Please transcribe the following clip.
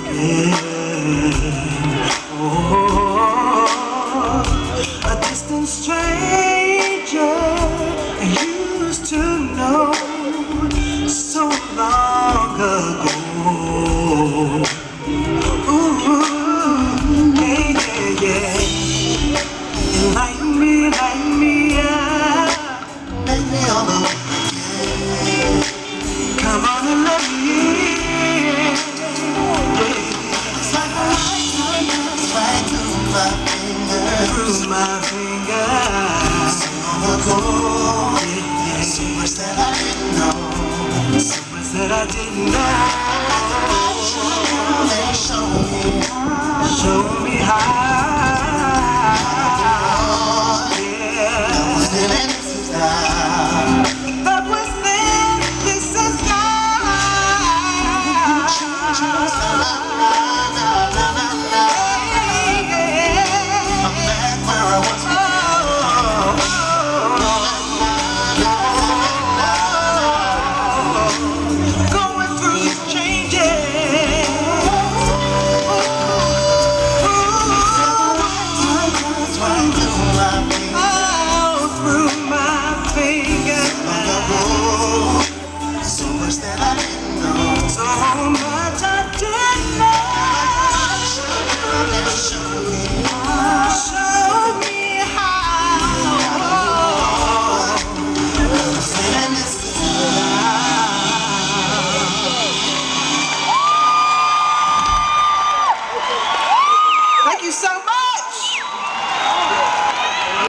Yeah. Oh, a distant stranger I used to know so long ago. Ooh, yeah, yeah, yeah. Light me up, make me all over. Come on and let me in. It's like a lifetime goes right through my fingers. Through my fingers. So long ago, yeah. So much that I didn't know. So much that I didn't know. They show me how. Yeah. That was then and this is now. That was then, this is now. I'm back where I was before. Going through these changes. Through my fingers. So much that I didn't know. So much I didn't know. Show me how. Thank you so much.